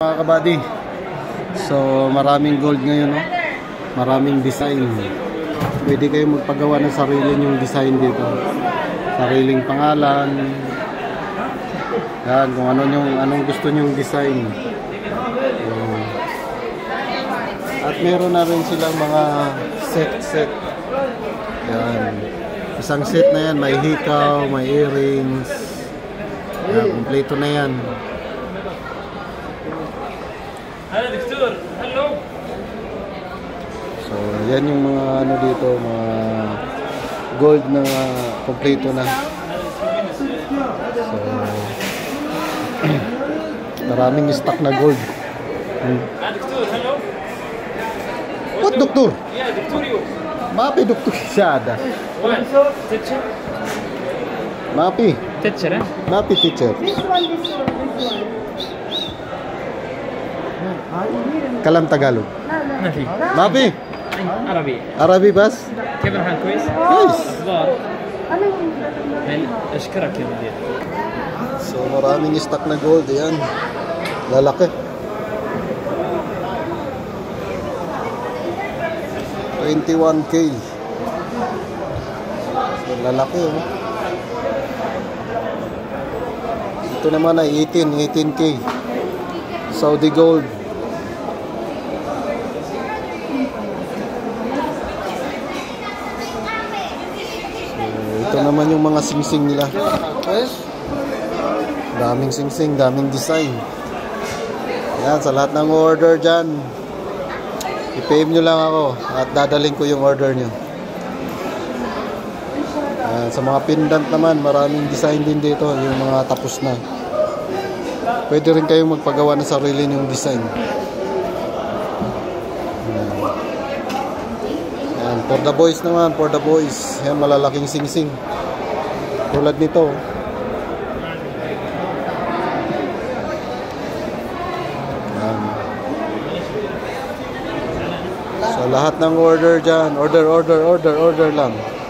Mga kabady, so maraming gold ngayon, no? Maraming design. Pwede kayo magpagawa ng sarili nyong design dito. Sariling pangalan. Yan, kung anong gusto nyong design. At meron na rin silang mga set. Yan. Isang set na yan, may hikaw, may earrings. Yan, kompleto na yan. Hello, Doctor. Hello. So, yan yung mga ano dito, mga gold na kompleto na. So, maraming stock na gold. Doctor, hello. What, Doctor? Yeah, Doctor, you. Mapi, Doctor. Sada. What? Teacher? Mapi. Teacher, eh? Mapi, teacher. This one. Kalam Tagalog. ما في. Mapi. عربي. Arabi bas? كيف الحال كويس؟ Yes. أخبار؟ أشكرك يا مدير. So, maraming stock na gold. Yan. Lalaki. 21K. So, lalaki, oh. Ito naman ay 18K. Saudi gold. So, ito naman yung mga singsing nila. Daming singsing, daming design. Yan, sa lahat ng order dyan, i-PM nyo lang ako at dadaling ko yung order nyo. Yan, sa mga pendant naman, maraming design din dito, yung mga tapos na. Pwede rin kayong magpagawa ng sarili nyong design. Yan, for the boys naman, for the boys. Yan, malalaking singsing. Tulad nito. So lahat ng order dyan, order lang.